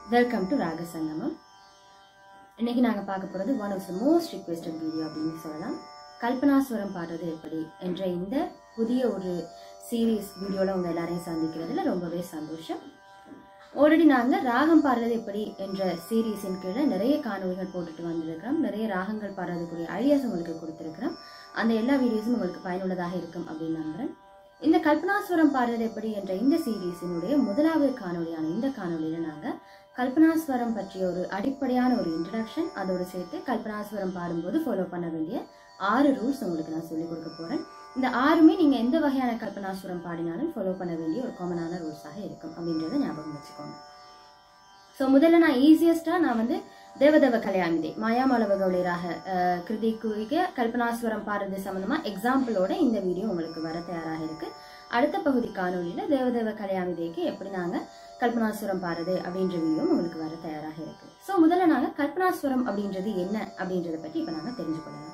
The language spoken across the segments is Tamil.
Welcome to Raga Sangamam. இன்னைக்கு நாங்க பார்க்க போறது one of the most requested video அப்படினு சொல்லலாம். கல்பனாஸ்வரம் பாடுறது எப்படி என்ற இந்த புதிய ஒரு சீரிஸ் வீடியோல உங்க எல்லாரையும் சந்திக்கிறதுல ரொம்பவே சந்தோஷம். ஆல்ரெடி நாங்க ராகம் பாடுறது எப்படி என்ற சீரிஸின் கீழ நிறைய காணொளிகள் போட்டுட்டு வந்திருக்கிறோம். நிறைய ராகங்கள் பாடுறதுக்குரிய ஐடியாஸ் உங்களுக்கு கொடுத்திருக்கிறோம். அந்த எல்லா வீடியோஸும் உங்களுக்கு பயனுள்ளதாக இருக்கும் அப்படின்னு நம்புறேன். இந்த கல்பனாஸ்வரம் பாடுறது எப்படி என்ற இந்த சீரிஸினுடைய முதலாவது காணொளியான இந்த காணொளியில நாங்க கல்பனாஸ்வரம் பற்றிய ஒரு அடிப்படையான ஒரு இன்ட்ரோடக்ஷன் அதோடு சேர்த்து கல்பனாஸ்வரம் பாடும்போது ஃபாலோ பண்ண வேண்டிய 6 ரூல்ஸ் உங்களுக்கு நான் சொல்லிக் கொடுக்க போறேன். இந்த 6மே நீங்க எந்த வகையான கல்பனாஸ்வரம் பாடினாலும் ஃபாலோ பண்ண வேண்டிய ஒரு காமனான ரூல்ஸாக இருக்கும் அப்படின்றத ஞாபகம் வச்சுக்கோங்க. ஸோ முதல்ல நான் ஈஸியஸ்டா நான் வந்து தேவதேவ கலையாமிதே மாயாமலவ கௌளிராக கிருதிக்கு கல்பனாஸ்வரம் பாடுறது சம்பந்தமா எக்ஸாம்பிளோட இந்த வீடியோ உங்களுக்கு வர தயாராக இருக்கு. அடுத்த பகுதி காணொலியில தேவதேவ கலையாமிதேக்கு எப்படி நாங்க கல்பனாஸ்வரம் பாடுறது அப்படின்ற வீடியோ உங்களுக்கு வர தயாராக இருக்கு. ஸோ முதல்ல நாங்க கல்பனாஸ்வரம் அப்படின்றது என்ன அப்படின்றத பற்றி இப்ப நாங்க தெரிஞ்சுக்கொள்ளலாம்.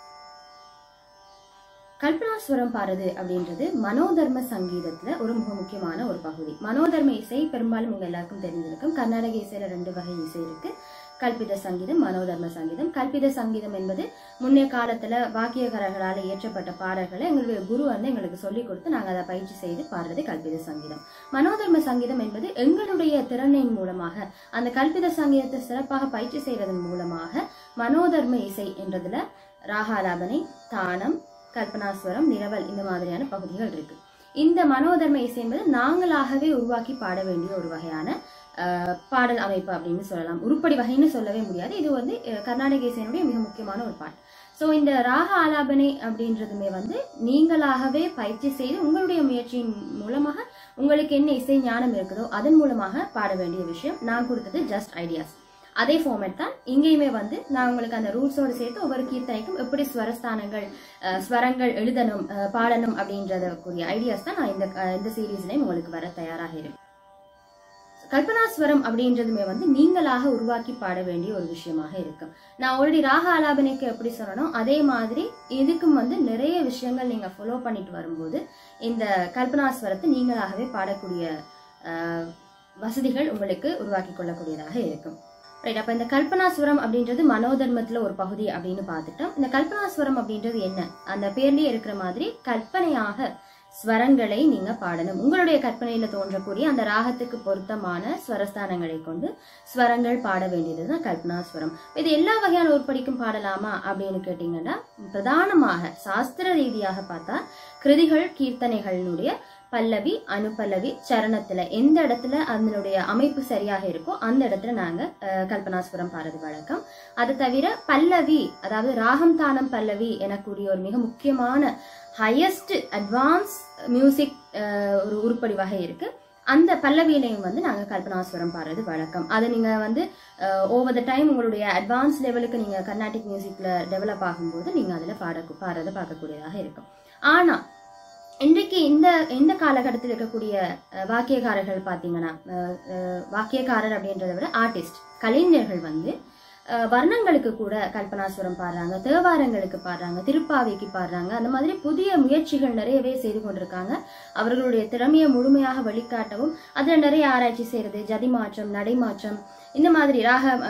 கல்பனாஸ்வரம் பாடுறது அப்படின்றது மனோதர்ம சங்கீதத்துல ஒரு மிக முக்கியமான ஒரு பகுதி. மனோதர்ம இசை பெரும்பாலும் உங்க எல்லாருக்கும் தெரிஞ்சிருக்கும். கர்நாடக இசையில 2 வகை இசை இருக்கு. கல்பித சங்கீதம், மனோதர்ம சங்கீதம். கல்பித சங்கீதம் என்பது முன்னைய காலத்துல வாக்கியகாரர்களால் இயற்றப்பட்ட பாடல்களை எங்களுடைய குரு வந்து எங்களுக்கு சொல்லிக் கொடுத்து நாங்க அதை பயிற்சி செய்து பாடுறது கல்பித சங்கீதம். மனோதர்ம சங்கீதம் என்பது எங்களுடைய திறனின் மூலமாக அந்த கல்பித சங்கீதத்தை சிறப்பாக பயிற்சி செய்வதன் மூலமாக மனோதர்ம இசை என்றதுல ராகாலாபனை, தானம், கல்பனாஸ்வரம், நிரவல் இந்த மாதிரியான பகுதிகள் இருக்கு. இந்த மனோதர்ம இசை என்பது நாங்களாகவே உருவாக்கி பாட வேண்டிய ஒரு வகையான பாடல் அமைப்பு அப்படின்னு சொல்லலாம். உருப்படி வகைன்னு சொல்லவே முடியாது. இது வந்து கர்நாடக இசையினுடைய மிக முக்கியமான ஒரு பாட்டு. ஸோ இந்த ராக ஆலாபனை அப்படின்றதுமே வந்து நீங்களாகவே பயிற்சி செய்து உங்களுடைய முயற்சியின் மூலமாக உங்களுக்கு என்ன இசை ஞானம் இருக்குதோ அதன் மூலமாக பாட வேண்டிய விஷயம். நான் கொடுத்தது ஜஸ்ட் ஐடியாஸ். அதே ஃபார்மேட் தான் இங்கேயுமே வந்து நான் உங்களுக்கு அந்த ரூல்ஸோடு சேர்த்து ஒவ்வொரு கீர்த்தனைக்கும் எப்படி ஸ்வரஸ்தானங்கள் ஸ்வரங்கள் எழுதணும் பாடணும் அப்படின்றத கூடிய ஐடியாஸ் தான் நான் இந்த சீரீஸ்லயும் உங்களுக்கு வர தயாராக இருக்கு. கல்பனாஸ்வரம் அப்படின்றதுமே வந்து நீங்களாக உருவாக்கி பாட வேண்டிய ஒரு விஷயமாக இருக்கும். நான் ஆல்ரெடி ராக ஆலாபனைக்கு எப்படி சொல்லணும் அதே மாதிரி இதுக்கும் வந்து நிறைய விஷயங்கள் நீங்க ஃபாலோ பண்ணிட்டு வரும்போது இந்த கல்பனாஸ்வரத்தை நீங்களாகவே பாடக்கூடிய வசதிகள் உங்களுக்கு உருவாக்கி கொள்ளக்கூடியதாக இருக்கும். ரைட். அப்ப இந்த கல்பனாஸ்வரம் அப்படின்றது மனோதர்மத்துல ஒரு பகுதி அப்படின்னு பார்த்துட்டோம். இந்த கல்பனாஸ்வரம் அப்படின்றது என்ன? அந்த பேர்லயே இருக்கிற மாதிரி கற்பனையாக ஸ்வரங்களை நீங்க பாடணும். உங்களுடைய கற்பனையில தோன்றக்கூடிய அந்த ராகத்துக்கு பொருத்தமான ஸ்வரஸ்தானங்களை கொண்டு ஸ்வரங்கள் பாட வேண்டியதுதான் கல்பனாஸ்வரம். இது எல்லா வகையான உருப்படிக்கும் பாடலாமா அப்படின்னு கேட்டீங்கன்னா பிரதானமாக சாஸ்திர ரீதியாக பார்த்தா கிருதிகள் கீர்த்தனைகளுடைய பல்லவி அனுபல்லவி சரணத்துல எந்த இடத்துல அதனுடைய அமைப்பு சரியாக இருக்கோ அந்த இடத்துல நாங்க கல்பனாஸ்வரம் பாடுறது வழக்கம். அது தவிர பல்லவி அதாவது ராகம் தானம் பல்லவி எனக்கூடிய ஒரு மிக முக்கியமான ஹையஸ்ட் அட்வான்ஸ் மியூசிக் ஒரு உருப்படி வகை இருக்கு. அந்த பல்லவியிலையும் வந்து நாங்க கல்பனாஸ்வரம் பாடுறது வழக்கம். அதை நீங்க வந்து ஓவர் த டைம் உங்களுடைய அட்வான்ஸ் லெவலுக்கு நீங்க கர்நாடிக் மியூசிக்ல டெவலப் ஆகும்போது நீங்க அதுல பாடுறதை பார்க்கக்கூடியதாக இருக்கும். ஆனா இன்றைக்கு இந்த காலகட்டத்தில் இருக்கக்கூடிய வாக்கியக்காரர்கள் பாத்தீங்கன்னா வாக்கியக்காரர் அப்படின்றத விட ஆர்டிஸ்ட் கலைஞர்கள் வந்து வர்ணங்களுக்கு கூட கல்பனாஸ்வரம் பாடுறாங்க, தேவாரங்களுக்கு பாடுறாங்க, திருப்பாவைக்கு பாடுறாங்க. அந்த மாதிரி புதிய முயற்சிகள் நிறையவே செய்து கொண்டிருக்காங்க. அவர்களுடைய திறமையை முழுமையாக வெளிக்காட்டவும் அதுல நிறைய ஆராய்ச்சி செய்யறது, ஜதி மாற்றம், நடை மாற்றம், இந்த மாதிரி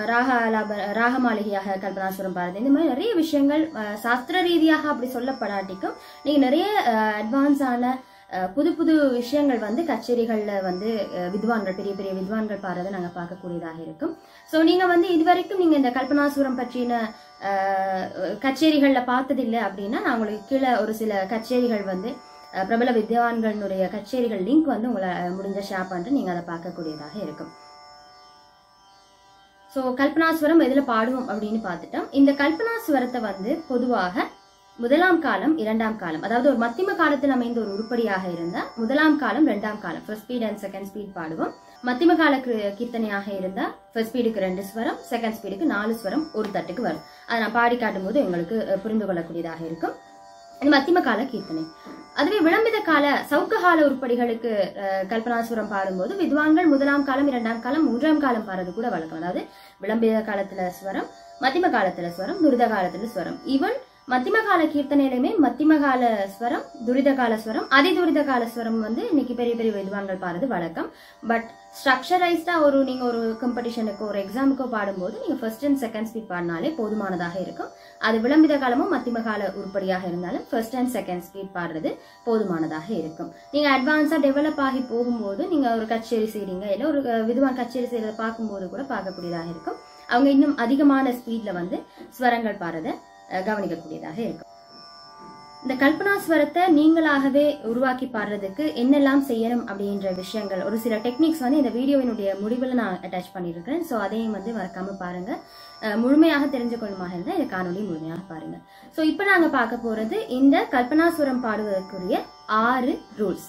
ராக மாளிகையாக கல்பனாஸ்வரம் பாடுறது, இந்த மாதிரி நிறைய விஷயங்கள் சாஸ்திர ரீதியாக அப்படி சொல்லப்படாட்டிக்கும் நீங்க நிறைய அட்வான்ஸான புது புது விஷயங்கள் வந்து கச்சேரிகள்ல வந்து வித்வான்கள் பெரிய பெரிய வித்வான்கள் பாடுறதை நாங்க பார்க்கக்கூடியதாக இருக்கும். ஸோ நீங்க வந்து இதுவரைக்கும் நீங்க இந்த கல்பனாஸ்வரம் பற்றின கச்சேரிகள்ல பார்த்ததில்லை அப்படின்னா நான் உங்களுக்கு கீழே ஒரு சில கச்சேரிகள் வந்து பிரபல வித்வான்களுடைய கச்சேரிகள் லிங்க் வந்து உங்களை முடிஞ்ச ஷேர் பண்ணிட்டு நீங்க அதை பார்க்கக்கூடியதாக இருக்கும். ஸோ கல்பனாஸ்வரம் எதுல பாடுவோம் அப்படின்னு பார்த்துட்டோம். இந்த கல்பனாஸ்வரத்தை வந்து பொதுவாக முதலாம் காலம், 2ஆம் காலம், அதாவது ஒரு மத்தியம காலத்தில் அமைந்த ஒரு உருப்படியாக இருந்தா முதலாம் காலம், 2ஆம் காலம், first speed and second speed பாடுவோம். மத்தியம கால கீர்த்தனையாக இருந்தா ஃபர்ஸ்ட் ஸ்பீடுக்கு 2 ஸ்வரம், செகண்ட் ஸ்பீடுக்கு 4 ஸ்வரம் ஒரு தட்டுக்கு வரும். அதை நான் பாடி காட்டும் போது உங்களுக்கு புரிந்து கொள்ளக்கூடியதாக இருக்கும். இது மத்தியம கால கீர்த்தனை. அதுவே விளம்பித கால சவுக்ககால உருப்படிகளுக்கு கல்பனாஸ்வரம் பாடும்போது வித்வான்கள் முதலாம் காலம், 2ஆம் காலம், 3ஆம் காலம் பாடுறது கூட வழக்கம். அதாவது விளம்பித காலத்துல ஸ்வரம், மத்தியம காலத்துல ஸ்வரம், துரித காலத்துல ஸ்வரம், ஈவன் மத்தியமகால கீர்த்தனையிலுமே மத்தியமகால ஸ்வரம், துரிதகால ஸ்வரம், அதிதுரிதகால ஸ்வரம் வந்து இன்னைக்கு பெரிய பெரிய வித்வான்கள் பாடுறது வழக்கம். பட் ஸ்ட்ரக்சரைஸ்டா நீங்க ஒரு காம்படிஷனுக்கு ஒரு எக்ஸாமுக்கோ பாடும்போது நீங்க ஃபர்ஸ்ட் அண்ட் செகண்ட் ஸ்பீட் பாடினாலே போதுமானதாக இருக்கும். அது விளம்பித காலமும் மத்தியமகால உருப்படியாக இருந்தாலும் ஃபர்ஸ்ட் அண்ட் செகண்ட் ஸ்பீட் பாடுறது போதுமானதாக இருக்கும். நீங்க அட்வான்ஸா டெவலப் ஆகி போகும்போது நீங்க ஒரு கச்சேரி செய்றீங்க, இல்ல ஒரு வித்வான் கச்சேரி செய்யறத பார்க்கும்போது கூட பார்க்கக்கூடியதாக இருக்கும். அவங்க இன்னும் அதிகமான ஸ்பீட்ல வந்து ஸ்வரங்கள் பாடுறத கவனிக்கக்கூடியதாக இருக்கும். இந்த கல்பனா ஸ்வரத்தை நீங்களாகவே உருவாக்கி பாடுறதுக்கு என்னெல்லாம் செய்யணும் அப்படின்ற விஷயங்கள், ஒரு சில டெக்னிக்ஸ் வந்து இந்த வீடியோவினுடைய முடிவில் நான் அட்டாச் பண்ணியிருக்கிறேன். ஸோ அதையும் வந்து மறக்காம பாருங்க. முழுமையாக தெரிஞ்சு கொள்ளுமாக இருந்தால் இந்த காணொலி முழுமையாக பாருங்க. ஸோ இப்போ நாங்கள் பார்க்க போறது இந்த கல்பனாஸ்வரம் பாடுவதற்குரிய 6 ரூல்ஸ்.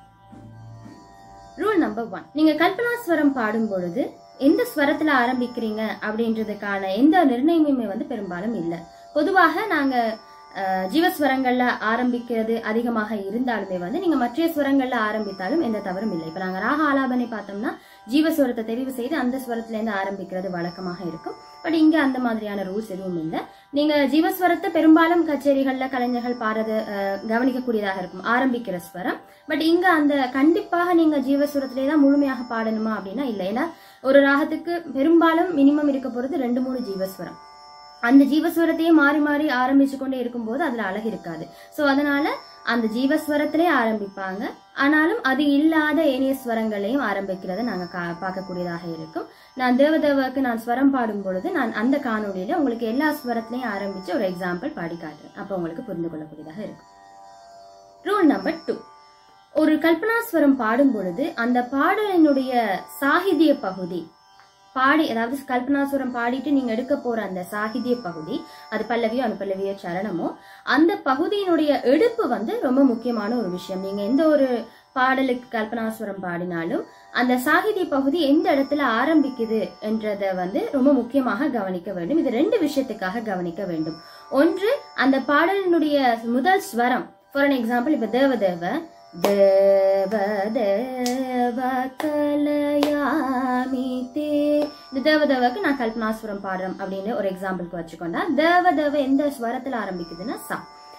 ரூல் நம்பர் 1, நீங்க கல்பனாஸ்வரம் பாடும் பொழுது எந்த ஸ்வரத்துல ஆரம்பிக்கிறீங்க அப்படின்றதுக்கான எந்த நிர்ணயமுமே வந்து பெரும்பாலும் இல்லை. பொதுவாக நாங்க ஜீவஸ்வரங்கள்ல ஆரம்பிக்கிறது அதிகமாக இருந்தாலுமே வந்து நீங்க மற்ற ஸ்வரங்கள்ல ஆரம்பித்தாலும் எந்த தவறும் இல்லை. இப்ப நாங்க ராக ஆலாபனை பார்த்தோம்னா ஜீவஸ்வரத்தை தெரிவு செய்து அந்த ஸ்வரத்துல இருந்து ஆரம்பிக்கிறது வழக்கமாக இருக்கும். பட் இங்க அந்த மாதிரியான ரூல்ஸ் எதுவும் இல்லை. நீங்க ஜீவஸ்வரத்தை பெரும்பாலும் கச்சேரிகள்ல கலைஞர்கள் பாடுறது கவனிக்கக்கூடியதாக இருக்கும் ஆரம்பிக்கிற ஸ்வரம். பட் இங்க அந்த கண்டிப்பாக நீங்க ஜீவஸ்வரத்திலே தான் முழுமையாக பாடணுமா அப்படின்னா இல்லை. ஏன்னா ஒரு ராகத்துக்கு பெரும்பாலும் மினிமம் இருக்க போறது 2-3 ஜீவஸ்வரம். அந்த ஜீவஸ்வரத்தையே மாறி மாறி ஆரம்பிச்சு கொண்டே இருக்கும்போது அதுல அழகு இருக்காது. சோ அதனால அந்த ஜீவஸ்வரத்திலே ஆரம்பிப்பாங்க. ஆனாலும் அது இல்லாத ஏனைய ஸ்வரங்களையும் ஆரம்பிக்கிறத நாங்க பார்க்கக்கூடியதாக இருக்கும். நான் தேவதேவக்கு நான் ஸ்வரம் பாடும் பொழுது நான் அந்த காணொலியில உங்களுக்கு எல்லா ஸ்வரத்திலையும் ஆரம்பிச்சு ஒரு எக்ஸாம்பிள் பாடி காட்டுறேன். அப்ப உங்களுக்கு புரிந்து கொள்ளக்கூடியதாக இருக்கும். ரூல் நம்பர் 2, ஒரு கல்பனாஸ்வரம் பாடும் பொழுது அந்த பாடலினுடைய சாகித்ய பகுதி பாடி, அதாவது கல்பனாசுரம் பாடிட்டு நீங்க எடுக்க போற அந்த சாகித்ய பகுதி, அது பல்லவியோ அனுபல்லவியோ சரணமோ, அந்த பகுதியினுடைய எடுப்பு வந்து ரொம்ப முக்கியமான ஒரு விஷயம். நீங்க எந்த ஒரு பாடலுக்கு கல்பனாசுரம் பாடினாலும் அந்த சாகித்ய பகுதி எந்த இடத்துல ஆரம்பிக்குது என்றதை வந்து ரொம்ப முக்கியமாக கவனிக்க வேண்டும். இது 2 விஷயத்துக்காக கவனிக்க வேண்டும். ஒன்று, அந்த பாடலினுடைய முதல் ஸ்வரம். ஃபார் அன் எக்ஸாம்பிள், இப்ப தேவதேவ தேவ தேவ கலயாமிதே, இந்த தேவதேவக்கு நான் கல்பனாஸ்வரம் பாடுறேன் அப்படின்னு ஒரு எக்ஸாம்பிளுக்கு வச்சுக்கொண்டா, தேவதேவ எந்த ஸ்வரத்துல ஆரம்பிக்குதுன்னா சா,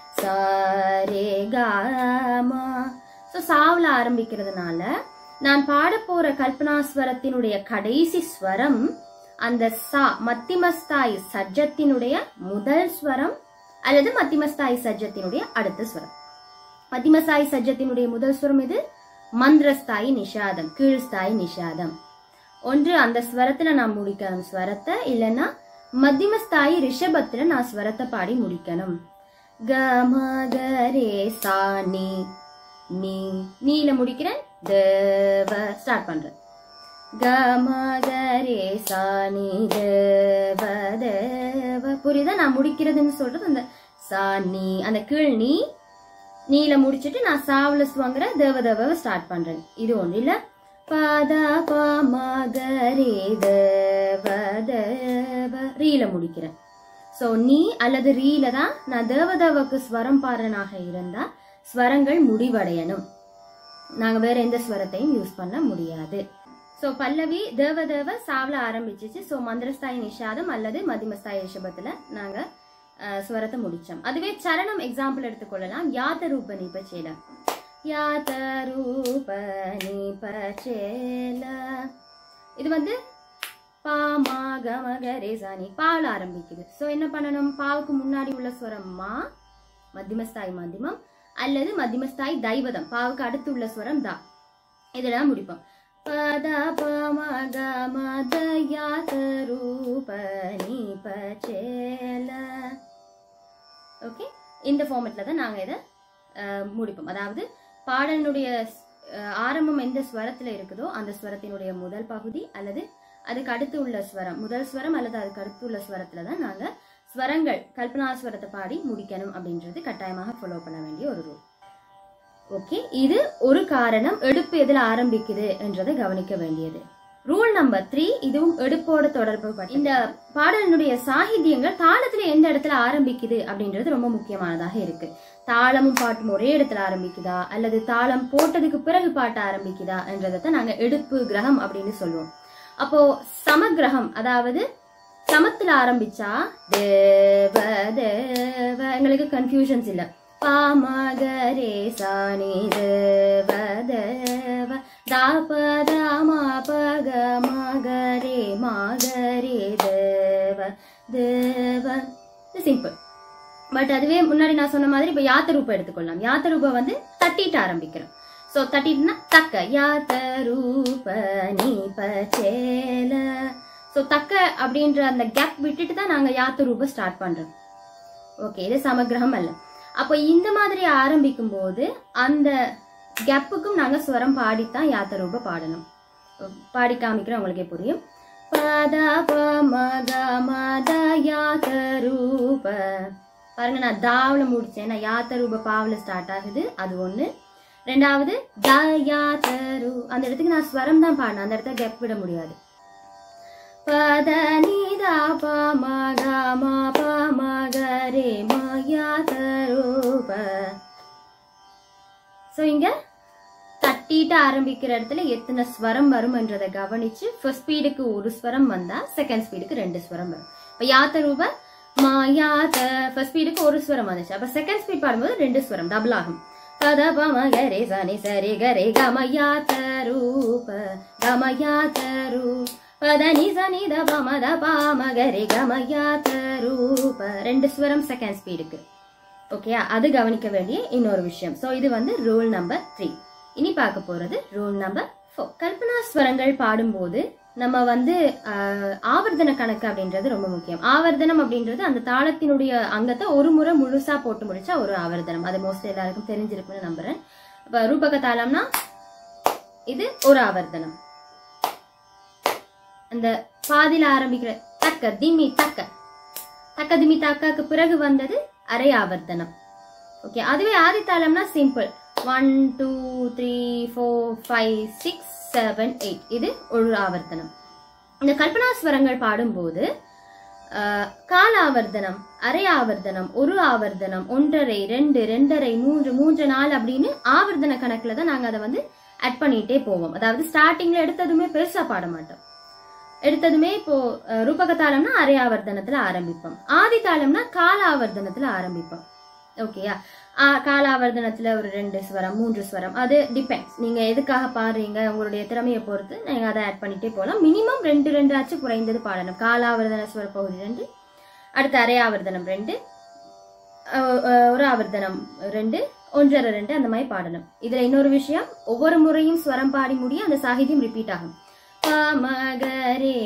சரே காமா. ஸோ சாவில் ஆரம்பிக்கிறதுனால நான் பாட போற கல்பனாஸ்வரத்தினுடைய கடைசி ஸ்வரம் அந்த சா மத்திமஸ்தாய் சஜ்ஜத்தினுடைய முதல் ஸ்வரம் அல்லது மத்திமஸ்தாய் சஜ்ஜத்தினுடைய அடுத்த ஸ்வரம். மத்திமஸ்தாய் சஜ்ஜத்தினுடைய முதல் ஸ்வரம் இது மந்திரஸ்தாயி நிஷாதம், கீழ்ஸ்தாயி நிஷாதம். ஒன்று அந்த ஸ்வரத்துல நான் முடிக்கணும் ஸ்வரத்தை, இல்லைன்னா மத்தியமஸ்தாயி ரிஷபத்துல நான் ஸ்வரத்தை பாடி முடிக்கணும். கமகரே சா நீ, நீ நீல முடிக்கிறேன், தேவ ஸ்டார்ட் பண்றேன். கமகரே சா நீ தேவ தேவ. புரியுதா? நான் முடிக்கிறதுன்னு சொல்றது அந்த சா நீ, அந்த கீழ் நீ நீல முடிச்சுட்டு நான் சாவுல வாங்குற தேவதேவ ஸ்டார்ட் பண்றேன். இது ஒண்ணு இல்ல. பத பமகரே தேவ தேவ ரீல முடிக்கிறேன். சோ நீ அல்லது ரீல தான் நான் தேவதேவக்கு ஸ்வரம் பாடுறனாக இருந்தா ஸ்வரங்கள் முடிவடையணும். நாங்க வேற எந்த ஸ்வரத்தையும் யூஸ் பண்ண முடியாது. சோ பல்லவி தேவதேவ சாவுல ஆரம்பிச்சிச்சு. சோ மந்திரஸ்தாயி நிஷாதம் அல்லது மத்தியமஸ்தாயி ரிஷபத்துல நாங்க ஸ்வரத்தை முடிச்சோம். அதுவே சரணம் எக்ஸாம்பிள் எடுத்துக்கொள்ளலாம். யாத ரூப நீபச்சேல, யாத ரூப நீபச்சேல. இது வந்து பா மா கம கரே சா நீ பால ஆரம்பிக்குது. சோ என்ன பண்ணணும்? பாவுக்கு முன்னாடி உள்ள ஸ்வரம் மா, மத்தியமஸ்தாயி மத்தியமம், அல்லது மத்தியமஸ்தாயி தைவதம், பாவுக்கு அடுத்து உள்ள ஸ்வரம் தா. இதெல்லாம் முடிப்போம். பத பம கம த யாத ரூப நீபச்சேல. ஓகே, இந்த ஃபார்மேட்ல தான் நாங்க இதை முடிப்போம். அதாவது பாடலினுடைய ஆரம்பம் எந்த ஸ்வரத்துல இருக்குதோ அந்த ஸ்வரத்தினுடைய முதல் பகுதி அல்லது அதுக்கு அடுத்து உள்ள ஸ்வரம், முதல் ஸ்வரம் அல்லது அதுக்கு அடுத்து உள்ள ஸ்வரத்துல தான் நாங்க ஸ்வரங்கள் கல்பனாஸ்வரத்தை பாடி முடிக்கணும் அப்படின்றது கட்டாயமாக ஃபாலோ பண்ண வேண்டிய ஒரு ரூல். ஓகே, இது ஒரு காரணம் எடுப்பு எதுல ஆரம்பிக்குது என்றதை கவனிக்க வேண்டியது. ரூல் நம்பர் 3, இதுவும் எடுப்போட தொடர்பு. இந்த பாடலினுடைய சாகித்யங்கள் தாளத்துல எந்த இடத்துல ஆரம்பிக்குது அப்படின்றது ரொம்ப முக்கியமானதாக இருக்கு. தாளமும் பாட்டும் ஒரே இடத்துல ஆரம்பிக்குதா அல்லது தாளம் போட்டதுக்கு பிறகு பாட்ட ஆரம்பிக்குதா என்றதை நாங்க எடுப்பு கிரகம் அப்படின்னு சொல்லுவோம். அப்போ சமகிரகம், அதாவது சமத்துல ஆரம்பிச்சா தேவ தேவ எங்களுக்கு கன்ஃபியூஷன்ஸ் இல்ல. பாமகரே சாணி தேவ தேவ தாபத மாபக மகரே மகரே தேவ தேவ. சிம்பிள். பட் அதுவே முன்னாடி நான் சொன்ன மாதிரி இப்ப யாத்த ரூபம் எடுத்துக்கொள்ளலாம். யாத்த ரூபம் வந்து தட்டிட்டு ஆரம்பிக்கிறோம். சோ தட்டிட்டுனா தக்க யாத்த ரூப நீ பச்சேல. சோ தக்க அப்படின்ற அந்த கேப் விட்டுட்டு தான் நாங்க யாத்த ரூபம் ஸ்டார்ட் பண்றோம். ஓகே, இது சமக்கிரகம் அல்ல. அப்போ இந்த மாதிரி ஆரம்பிக்கும் போது அந்த கேப்புக்கும் நாங்க ஸ்வரம் பாடித்தான் யாத்த ரூபம் பாடணும். பாடி காமிக்கிறோம், உங்களுக்கே புரியும். பத பமக மத யாத்த ரூப. பாருங்க, நான் தாவல முடிச்சேன். நான் யாத்த ரூப பாவல ஸ்டார்ட் ஆகுது, அது ஒண்ணு. ரெண்டாவது தயாத்தரு, அந்த இடத்துக்கு நான் ஸ்வரம் தான் பாடணும், அந்த இடத்த கேப் விட முடியாது. பத நிதா பமக மபமகரே மயாத்தரூப. சோ இங்க தட்டிட்டு ஆரம்பிக்கிற இடத்துல எத்தனை ஸ்வரம் வரும் என்றதை கவனிச்சு ஃபர்ஸ்ட் ஸ்பீடுக்கு ஒரு ஸ்வரம் வந்தா செகண்ட் ஸ்பீடுக்கு 2 ஸ்வரம் வரும். இப்ப யாத்த ரூப மாயாத்த ஃபர்ஸ்ட் ஸ்பீடுக்கு ஒரு ஸ்வரம் வந்துச்சு. அப்ப செகண்ட் ஸ்பீட் பாடும்போது 2 ஸ்வரம் டபுள் ஆகும். பத பமகரே சனி சரி கரே கமயாத்தரூப கமயாத்தரு. பத நி சனி த பமத பாமகரே கமயாத்தரூப 2 ஸ்வரம் செகண்ட் ஸ்பீடுக்கு. ஓகே, அது கவனிக்க வேண்டிய இன்னொரு விஷயம். சோ இது வந்து ரூல் நம்பர் 3. இனி பார்க்க போறது ரூல் நம்பர் 4. கல்பனா ஸ்வரங்கள் பாடும்போது நம்ம வந்து ஆவர்த்தன கணக்கு அப்படின்றது ரொம்ப முக்கியம். ஆவர்த்தனம் அப்படின்றது அந்த தாளத்தினுடைய அங்கத்தை ஒரு முறை முழுசா போட்டு முடிச்சா ஒரு ஆவர்த்தனம். அது மோஸ்ட்லி எல்லாருக்கும் தெரிஞ்சிருக்குன்னு நம்புறேன். இப்ப ரூபக தாளம்னா இது ஒரு ஆவர்த்தனம். அந்த பாதியில ஆரம்பிக்கிற தக்க திமி தக்க தக்க திமி தக்காக்கு பிறகு வந்தது அரை ஆவர்த்தனம். ஓகே, அதுவே ஆதி தாளம்னா சிம்பிள். 1 2 3 4 5 6 7 8 இது ஒரு ஆவர்த்தனம். இந்த கல்பனா ஸ்வரங்கள் பாடும்போது கால ஆவர்த்தனம், அரை ஆவர்த்தனம், ஒரு ஆவர்த்தனம், 1.5 2 2.5 3 3 4 அப்படின்னு ஆவர்த்தன கணக்குல தான் நாங்க அதை வந்து ஆட் பண்ணிட்டே போவோம். அதாவது ஸ்டார்டிங்ல எடுத்ததுமே பெருசா பாட மாட்டோம். எடுத்ததுமே இப்போ ரூபக தாளம்னா அரை ஆவர்த்தனத்துல ஆரம்பிப்போம். ஆதி தாளம்னா கால ஆவர்த்தனத்துல ஆரம்பிப்போம். ஓகேயா, காலாவர்த்தனத்துல ஒரு 2 ஸ்வரம் 3 ஸ்வரம், அது டிபெண்ட்ஸ். நீங்க எதுக்காக பாடுறீங்க, உங்களுடைய திறமையை பொறுத்து நீங்க அதை ஆட் பண்ணிட்டே போகலாம். மினிமம் 2 ஆச்சு குறைந்தது பாடணும். காலாவர்த்தன ஸ்வர பகுதி 2, அடுத்து அரை ஆவர்த்தனம் 2, ஒரு ஆவர்த்தனம் 2, 1.5 2 அந்த மாதிரி பாடணும். இதுல இன்னொரு விஷயம், ஒவ்வொரு முறையும் ஸ்வரம் பாடி முடிய அந்த சாகித்யம் ரிப்பீட் ஆகும். பமகரே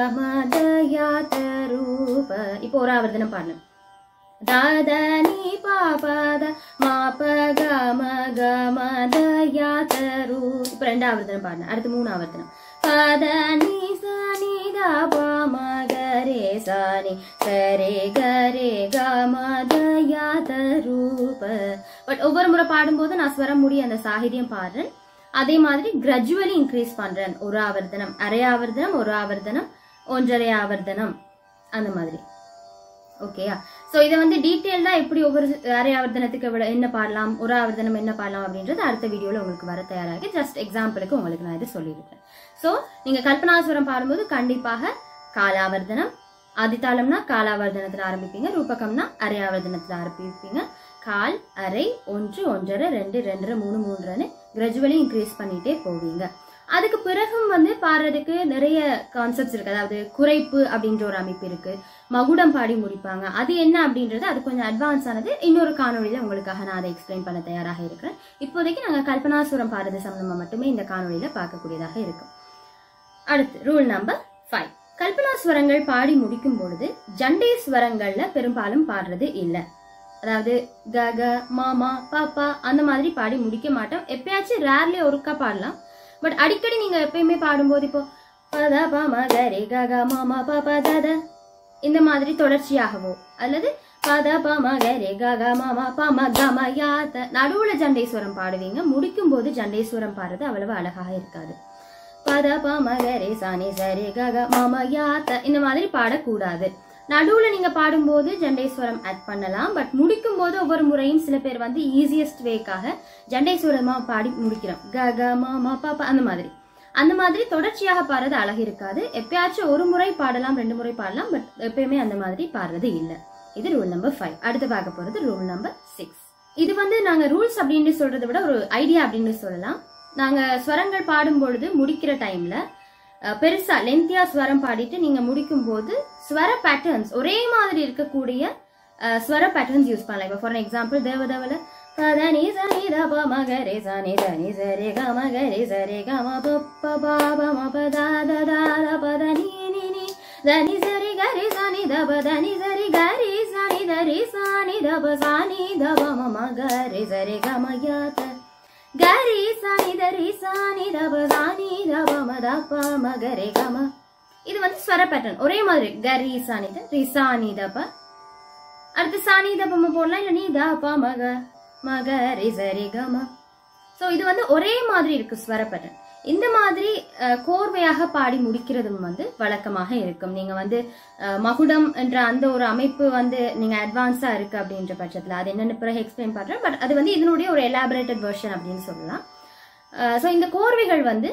கமதயாத்தரூப. இப்போ ஒரு ஆவர்த்தனம் பாடணும். தாதனி பாபத மாபக மகமதயாத்தரு. இப்ப 2 ஆவர்த்தனம் பாடணும். அடுத்து 3 ஆவர்த்தனம். பதனி சனி தபமகரே சனி சரே கரே கமதயாத்தரூப. பட் ஒவ்வொரு முறை பாடும்போது நான் ஸ்வரம் முடிய அந்த சாகித்யம் பாடுறேன். அதே மாதிரி கிராஜுவலி இன்க்ரீஸ் பண்றேன். ஒரு ஆவர்த்தனம், அரை ஆவர்த்தனம், ஒரு ஆவர்த்தனம், 1.5 ஆவர்த்தனம், அந்த மாதிரி. ஓகேயா, சோ இதை வந்து டீட்டெயில்டா எப்படி ஒவ்வொரு அரை ஆவர்த்தனத்துக்கு என்ன பாடலாம், ஒரு ஆவர்த்தனம் என்ன பாடலாம் அப்படின்றது அடுத்த வீடியோல உங்களுக்கு வர தயாராகி ஜஸ்ட் எக்ஸாம்பிளுக்கு உங்களுக்கு நான் இதை சொல்லியிருக்கேன். சோ நீங்க கல்பனாஸ்வரம் பாடும்போது கண்டிப்பாக காலாவர்த்தனம், ஆதித்தாளம்னா காலாவர்த்தனத்துல ஆரம்பிப்பீங்க, ரூபகம்னா அரை ஆவர்த்தனத்துல ஆரம்பிப்பீங்க. கால், அரை, 1 1.5 2 2.5 3 3 கிராஜுவலி இன்க்ரீஸ் பண்ணிட்டே போவீங்க. அதுக்கு பிறகும் வந்து பாடுறதுக்கு நிறைய கான்செப்ட்ஸ் இருக்கு. அதாவது குறைப்பு அப்படின்ற ஒரு அமைப்பு இருக்கு, மகுடம் பாடி முடிப்பாங்க. அது என்ன அப்படின்றது அது கொஞ்சம் அட்வான்ஸ் ஆனது. இன்னொரு காணொலியில உங்களுக்காக நான் அதை எக்ஸ்பிளைன் பண்ண தயாராக இருக்கிறேன். இப்போதைக்கு நாங்க கல்பனாசுரம் பாடுறது சம்பந்தமா மட்டுமே இந்த காணொலியில பார்க்கக்கூடியதாக இருக்கும். அடுத்து ரூல் நம்பர் 5. கல்பனாஸ்வரங்கள் பாடி முடிக்கும் பொழுது ஜண்டை ஸ்வரங்கள்ல பெரும்பாலும் பாடுறது இல்லை. அதாவது கக மாமா பாப்பா அந்த மாதிரி பாடி முடிக்க மாட்டோம். எப்பயாச்சும் ரேர்லி ஒருக்கா பாடலாம். பட் அடிக்கடி நீங்க எப்பயுமே பாடும்போது இப்போ பத பமகரே கக மாமா பாப்பா தத இந்த மாதிரி தொடர்ச்சியாகவோ அல்லது பத பமகரே கக மாமா பாம கமயாத நடுவுல ஜண்டேஸ்வரம் பாடுவீங்க. முடிக்கும் போது ஜண்டேஸ்வரம் பாடுறது அவ்வளவு அழகாக இருக்காது. பத பமகரே சானி சரே கக மாமயாத இந்த மாதிரி பாடக்கூடாது. நடுவுல நீங்க பாடும்போது ஜண்டேஸ்வரம் ஆட் பண்ணலாம். பட் முடிக்கும் போது ஒவ்வொரு முறையும் சில பேர் வந்து ஈஸியஸ்ட் வேக்காக ஜண்டேஸ்வரமா பாடி முடிக்கிறோம், கக மாமா பாப்பா அந்த மாதிரி. அந்த மாதிரி தொடர்ச்சியாக பாடுறது அழகு இருக்காது. எப்பயாச்சும் ஒரு முறை பாடலாம், 2 முறை பாடலாம், பட் எப்பயுமே அந்த மாதிரி பாடுறது இல்லை. இது ரூல் நம்பர் 5. அடுத்து பார்க்க போறது ரூல் நம்பர் 6. இது வந்து நாங்க ரூல்ஸ் அப்படின்னு சொல்றதை விட ஒரு ஐடியா அப்படின்னு சொல்லலாம். நாங்க ஸ்வரங்கள் பாடும் பொழுது முடிக்கிற டைம்ல பெருசா லென்த்தியா ஸ்வரம் பாடிட்டு நீங்க முடிக்கும் போது ஸ்வர பேட்டர்ன்ஸ் ஒரே மாதிரி இருக்கக்கூடிய ஸ்வர பேட்டர்ன்ஸ் யூஸ் பண்ணலாம். இப்போ ஃபார் எக்ஸாம்பிள் தேவதவல பதனி சனி தப மகரே சனி தனி சரி க மகரே சரி க ம ப ப ம ப த த த பதனி நி நி தனி சரி கரி சனி தப தனி சரி கரி சனி தரி சனி தப சனி தப ம மகரே சரி க ம யத கரி சனி தரி சனி தப சனி தப ம த ப மகரே க ம. இது வந்து ஸ்வர பேட்டர்ன் ஒரே மாதிரி கரி சனி த ரி சனி தப. அடுத்து சனி தப ம போடலாம், இல்ல நீ த ப மக மக ரி சரி க ம. சோ இது வந்து ஒரே மாதிரி இருக்கு ஸ்வர பேட்டர்ன். இந்த மாதிரி கோர்வையாக பாடி முடிக்கிறதும் வந்து வழக்கமாக இருக்கும். நீங்க வந்து மகுடம் என்ற அந்த ஒரு அமைப்பு வந்து நீங்க அட்வான்ஸா இருக்கு அப்படின்ற பட்சத்துல அது என்னன்னு பிறகு எக்ஸ்பிளைன் பண்றேன். பட் அது வந்து இதனுடைய ஒரு எலாபரேட்டட் வெர்ஷன் அப்படின்னு சொல்லலாம். சோ இந்த கோர்வைகள் வந்து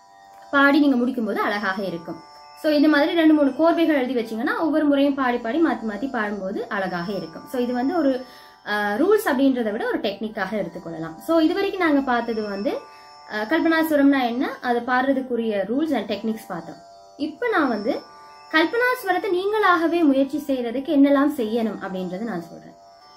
பாடி நீங்க முடிக்கும் போது அழகாக இருக்கும். சோ இந்த மாதிரி 2-3 கோர்வைகள் எழுதி வச்சீங்கன்னா ஒவ்வொரு முறையும் பாடி பாடி மாத்தி மாத்தி பாடும்போது அழகாக இருக்கும். சோ இது வந்து ஒரு ரூல்ஸ் அப்படின்றத விட ஒரு டெக்னிக்காக எடுத்துக்கொள்ளலாம். சோ இது வரைக்கும் நாங்க பார்த்தது வந்து கல்பனாஸ்வரம்னா என்ன, அதை பாடுறதுக்குரிய ரூல்ஸ் அண்ட் டெக்னிக்ஸ் பார்த்தோம். இப்போ நான் வந்து கல்பனாஸ்வரத்தை நீங்களாகவே முயற்சி செய்யறதுக்கு என்னெல்லாம் செய்யணும் அப்படின்றத நான் சொல்றேன்.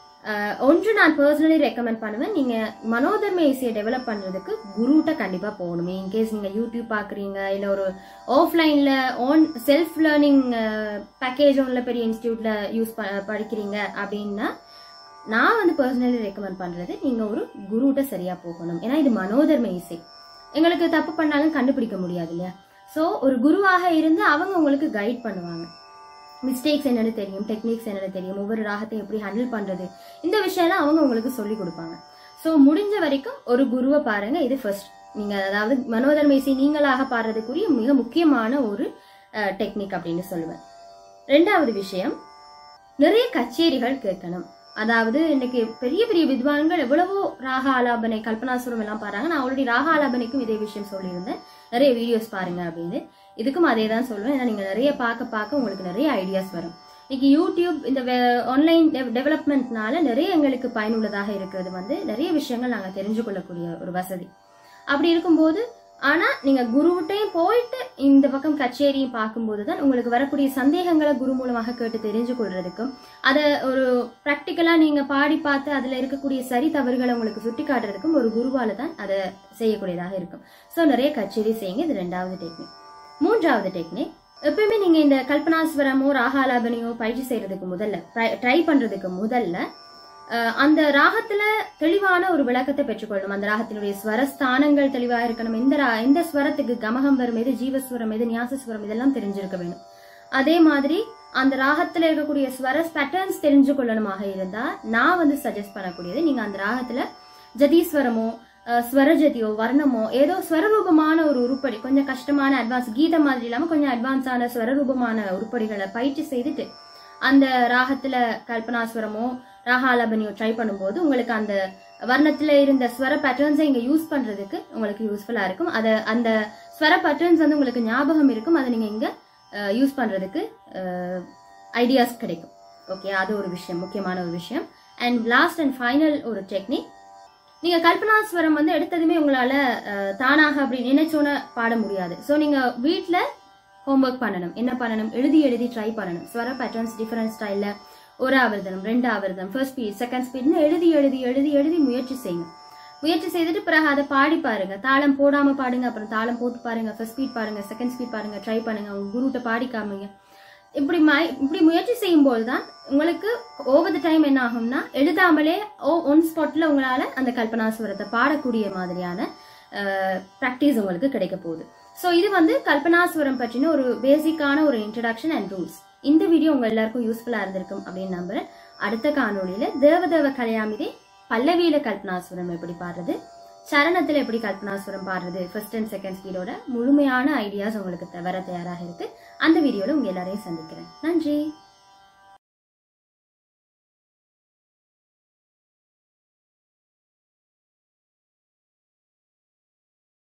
ஒன்று நான் பர்சனலி ரெக்கமெண்ட் பண்ணுவேன், நீங்க மனோதர்ம இசையை டெவலப் பண்றதுக்கு குருட்ட கண்டிப்பா போகணும். இன்கேஸ் நீங்க யூடியூப் பாக்குறீங்க, இல்ல ஒரு ஆஃப்லைன்ல ஓன் செல்ஃப் லேர்னிங் பேக்கேஜ் உள்ள பெரிய இன்ஸ்டிடியூட்ல படிக்கிறீங்க அப்படின்னா நான் வந்து பர்சனலி ரெக்கமெண்ட் பண்றது நீங்க ஒரு குருட்ட சரியா போகணும். ஏன்னா இது மனோதர்ம இசை, எங்களுக்கு தப்பு பண்ணாலும் கண்டுபிடிக்க முடியாது இல்லையா. சோ ஒரு குருவாக இருந்து அவங்க உங்களுக்கு கைட் பண்ணுவாங்க. மிஸ்டேக்ஸ் என்னன்னு தெரியும், டெக்னிக்ஸ் என்னன்னு தெரியும், ஒவ்வொரு ராகத்தையும் எப்படி ஹேண்டில் பண்றது, இந்த விஷயம்லாம் அவங்க உங்களுக்கு சொல்லி கொடுப்பாங்க. சோ முடிஞ்ச வரைக்கும் ஒரு குருவை பாருங்க. இது ஃபர்ஸ்ட். நீங்க அதாவது மனோதர்ம இசை நீங்களாக பாடுறதுக்குரிய மிக முக்கியமான ஒரு டெக்னிக் அப்படின்னு சொல்லுவேன். 2வது விஷயம், நிறைய கச்சேரிகள் கேட்கணும். அதாவது இன்னைக்கு பெரிய பெரிய வித்வான்கள் எவ்வளவோ ராக ஆலாபனை கல்பனாசுரம் எல்லாம் பாருங்க. நான் ஆல்ரெடி ராக ஆலாபனைக்கும் இதே விஷயம் சொல்லியிருந்தேன், நிறைய வீடியோஸ் பாருங்க அப்படின்னு. இதுக்கும் அதே தான் சொல்லுவேன். ஏன்னா நீங்க நிறைய பார்க்க உங்களுக்கு நிறைய ஐடியாஸ் வரும். இன்னைக்கு யூடியூப் இந்த ஆன்லைன் டெவலப்மெண்ட்னால நிறைய எங்களுக்கு பயனுள்ளதாக இருக்கிறது வந்து நிறைய விஷயங்கள் நாங்க தெரிஞ்சு கொள்ளக்கூடிய ஒரு வசதி. அப்படி இருக்கும்போது ஆனா நீங்க குருவிட்டையும் போயிட்டு இந்த பக்கம் கச்சேரியும் பார்க்கும்போதுதான் உங்களுக்கு வரக்கூடிய சந்தேகங்களை குரு மூலமாக கேட்டு தெரிஞ்சு கொள்றதுக்கும், அதை ஒரு பிராக்டிக்கலா நீங்க பாடி பார்த்து அதுல இருக்கக்கூடிய சரி தவறுகளை உங்களுக்கு சுட்டி காட்டுறதுக்கும் ஒரு குருவால தான் அதை செய்யக்கூடியதாக இருக்கும். சோ நிறைய கச்சேரி செய்யுங்க. இது 2வது டெக்னிக். 3வது டெக்னிக், எப்பயுமே நீங்க இந்த கல்பனாஸ்வரமோ ராகாலாபனையோ பயிற்சி செய்யறதுக்கு முதல்ல, ட்ரை பண்றதுக்கு முதல்ல அந்த ராகத்துல தெளிவான ஒரு விளக்கத்தை பெற்றுக்கொள்ளணும். அந்த ராகத்தினுடைய ஸ்வரஸ்தானங்கள் தெளிவாக இருக்கணும். எந்த ஸ்வரத்துக்கு கமகம் வரும், எது ஜீவஸ்வரம், எது நியாசஸ்வரம், இதெல்லாம் தெரிஞ்சிருக்க வேணும். அதே மாதிரி அந்த ராகத்துல இருக்கக்கூடிய ஸ்வர பேட்டர்ன்ஸ் தெரிஞ்சு கொள்ளணுமாக இருந்தா நான் வந்து சஜஸ்ட் பண்ணக்கூடியது, நீங்க அந்த ராகத்துல ஜதீஸ்வரமோ ஸ்வரஜதியோ வர்ணமோ ஏதோ ஸ்வரரூபமான ஒரு உருப்படி, கொஞ்சம் கஷ்டமான அட்வான்ஸ் கீத மாதிரி இல்லாம கொஞ்சம் அட்வான்ஸான ஸ்வரரூபமான உருப்படிகளை பயிற்சி செய்துட்டு அந்த ராகத்துல கல்பனாஸ்வரமோ ராகாலாபனியோ ட்ரை பண்ணும்போது உங்களுக்கு அந்த வர்ணத்துல இருந்த ஸ்வர பேட்டர்ன்ஸை இங்க யூஸ் பண்றதுக்கு உங்களுக்கு யூஸ்ஃபுல்லா இருக்கும். அந்த ஸ்வர பேட்டர்ன்ஸ் வந்து உங்களுக்கு ஞாபகம் இருக்கும், அதை நீங்க இங்க யூஸ் பண்றதுக்கு ஐடியாஸ் கிடைக்கும். ஓகே, அது ஒரு விஷயம், முக்கியமான ஒரு விஷயம். அண்ட் லாஸ்ட் அண்ட் ஃபைனல் ஒரு டெக்னிக், நீங்க கல்பனாஸ்வரம் வந்து எடுத்ததுமே உங்களால தானாக அப்படி நினைச்சோன்னு பாட முடியாது. ஸோ நீங்க வீட்டுல ஹோம்ஒர்க் பண்ணணும். என்ன பண்ணணும், எழுதி எழுதி ட்ரை பண்ணணும். ஸ்வர பேட்டர்ன்ஸ் டிஃபரெண்ட் ஸ்டைல்ல, ஒரு ஆவர்தனம், 2 ஆவர்தனம், ஃபர்ஸ்ட் ஸ்பீட், செகண்ட் ஸ்பீட்னு எழுதி எழுதி எழுதி எழுதி முயற்சி செய்யுங்க. முயற்சி செய்துட்டு பிறகு அதை பாடி பாருங்க. தாளம் போடாம பாடுங்க, அப்புறம் தாளம் போட்டு பாருங்க, ஃபர்ஸ்ட் ஸ்பீட் பாருங்க, செகண்ட் ஸ்பீட் பாருங்க, ட்ரை பண்ணுங்க, உங்க குருட்ட பாடி காமிங்க. இப்படி முயற்சி செய்யும் போதுதான் உங்களுக்கு ஓவர் த டைம் என்ன ஆகும்னா எழுதாமலே ஒன் ஸ்பாட்ல உங்களால அந்த கல்பனாஸ்வரத்தை பாடக்கூடிய மாதிரியான பிராக்டிஸ் உங்களுக்கு கிடைக்க போகுது. ஸோ இது வந்து கல்பனாஸ்வரம் பற்றின ஒரு பேசிக்கான ஒரு இன்ட்ரடக்ஷன் அண்ட் ரூல்ஸ். இந்த வீடியோ உங்க எல்லாருக்கும் யூஸ்ஃபுல்லா இருந்திருக்கும் அப்படின்னு நம்புறேன். அடுத்த காணொலியில தேவதேவ கலையாமிதே பல்லவியில கல்பனாஸ்வரம் எப்படி பாடுறது, சரணத்துல எப்படி கல்பனாஸ்வரம் பாடுறது, ஃபர்ஸ்ட் அண்ட் செகண்ட் ஸ்பீடோட முழுமையான ஐடியாஸ் உங்களுக்கு வர தயாராக இருக்கு. அந்த வீடியோல உங்க எல்லாரையும் சந்திக்கிறேன். நன்றி.